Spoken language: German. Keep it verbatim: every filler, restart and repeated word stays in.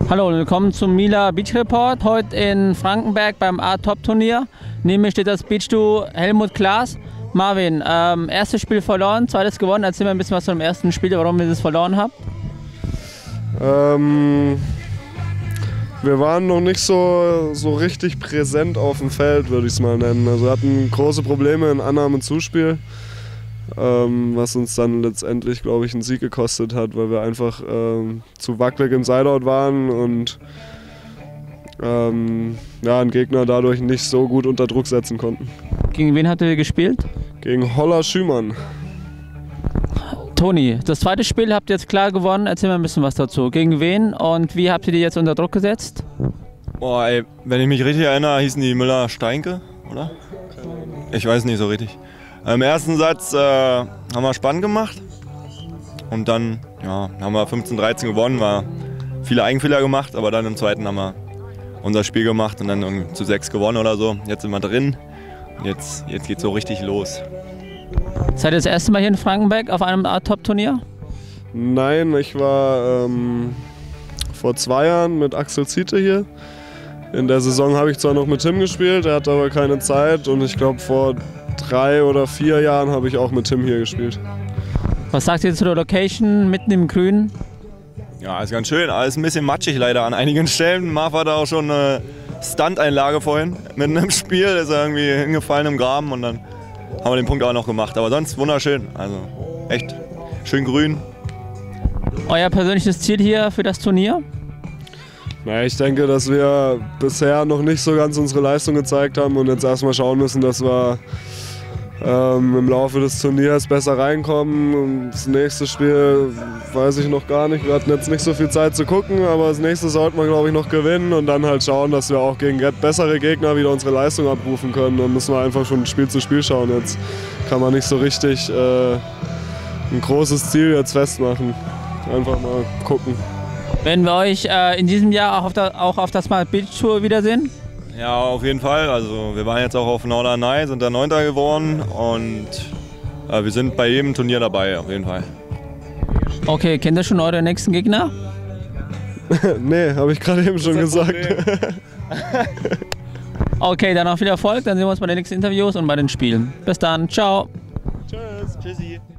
Hallo und willkommen zum Mila Beach Report. Heute in Frankenberg beim A-Top-Turnier. Neben mir steht das Beach-Duo Helmut Klaas. Marvin, ähm, erstes Spiel verloren, zweites gewonnen. Erzähl mir ein bisschen was zum ersten Spiel, warum ihr das verloren habt. Ähm, wir waren noch nicht so, so richtig präsent auf dem Feld, würde ich es mal nennen. Also wir hatten große Probleme in Annahme und Zuspiel, ähm, was uns dann letztendlich, glaube ich, einen Sieg gekostet hat, weil wir einfach ähm, zu wackelig im Sideout waren und ähm, ja, einen Gegner dadurch nicht so gut unter Druck setzen konnten. Gegen wen habt ihr gespielt? Gegen Holler Schümann. Toni, das zweite Spiel habt ihr jetzt klar gewonnen. Erzähl mir ein bisschen was dazu. Gegen wen und wie habt ihr die jetzt unter Druck gesetzt? Boah, ey, wenn ich mich richtig erinnere, hießen die Müller-Steinke, oder? Ich weiß nicht so richtig. Im ersten Satz äh, haben wir spannend gemacht und dann ja, haben wir fünfzehn dreizehn gewonnen, war viele Eigenfehler gemacht, aber dann im zweiten haben wir unser Spiel gemacht und dann irgendwie zu sechs gewonnen oder so. Jetzt sind wir drin und jetzt, jetzt geht es so richtig los. Seid ihr das erste Mal hier in Frankenberg auf einem A-Top-Turnier? Nein, ich war ähm, vor zwei Jahren mit Axel Ziete hier. In der Saison habe ich zwar noch mit Tim gespielt, er hatte aber keine Zeit und ich glaube vor drei oder vier Jahren habe ich auch mit Tim hier gespielt. Was sagt ihr zu der Location mitten im Grün? Ja, ist ganz schön, alles ein bisschen matschig leider an einigen Stellen. Marv hatte auch schon eine Stunt-Einlage vorhin mitten im Spiel, ist er irgendwie hingefallen im Graben und dann haben wir den Punkt auch noch gemacht. Aber sonst wunderschön, also echt schön grün. Euer persönliches Ziel hier für das Turnier? Na, ich denke, dass wir bisher noch nicht so ganz unsere Leistung gezeigt haben und jetzt erstmal schauen müssen, dass wir ähm, im Laufe des Turniers besser reinkommen. Das nächste Spiel weiß ich noch gar nicht. Wir hatten jetzt nicht so viel Zeit zu gucken, aber das nächste sollten wir, glaube ich, noch gewinnen und dann halt schauen, dass wir auch gegen bessere Gegner wieder unsere Leistung abrufen können. Dann müssen wir einfach von Spiel zu Spiel schauen. Jetzt kann man nicht so richtig äh, ein großes Ziel jetzt festmachen. Einfach mal gucken. Werden wir euch äh, in diesem Jahr auch auf, der, auch auf der Smart Beach Tour wiedersehen? Ja, auf jeden Fall. Also wir waren jetzt auch auf Norderney, sind da Neunter geworden und äh, wir sind bei jedem Turnier dabei, auf jeden Fall. Okay, kennt ihr schon eure nächsten Gegner? Nee, habe ich gerade eben schon gesagt. Okay, dann noch viel Erfolg, dann sehen wir uns bei den nächsten Interviews und bei den Spielen. Bis dann, ciao. Tschüss, tschüssi.